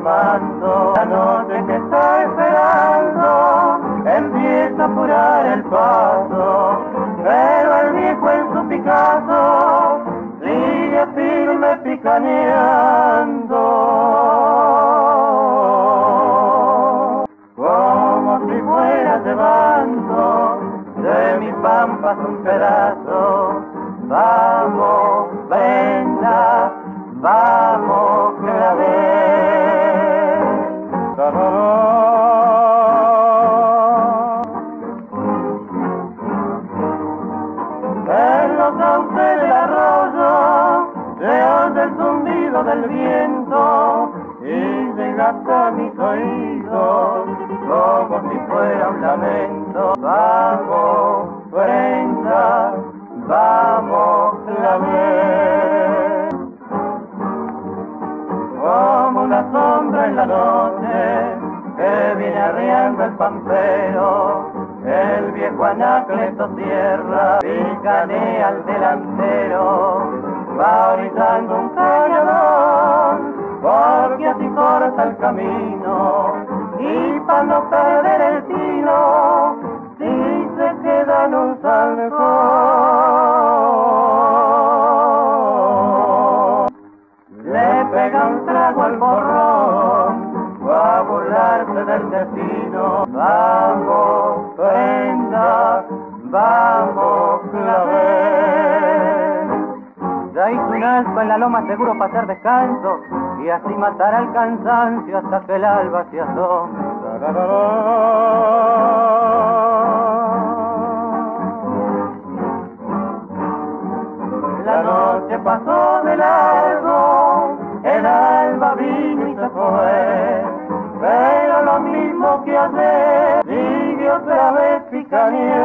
tomando. La noche que está esperando empieza a apurar el paso, pero el viejo en su Picasso sigue firme picaneando, como si fuera llevando de mis pampas un pedazo. Vamos, Brenda, vamos, clavel. En los sauces del arroyo se oye el zumbido del viento y llega hasta mis oídos como si fuera un lamento. Vamos, Brenda, vamos, clavel. Como una sombra en la noche que viene arriando el pampero, el viejo Anacleto cierra, picanea al delantero, va orillando un cañadón, porque así corta el camino, y para no perder el tino, si se queda en un salcón, le pega un trago al borrón, va a burlarse del destino. Vamos, Brenda, vamos, clavel. Ya hizo un alto en la loma seguro para hacer descanso, y así matará el cansancio hasta que el alba se asome. La noche pasó de largo, el alba vino y se fue, pero lo mismo que ayer sigue otra vez picaneando.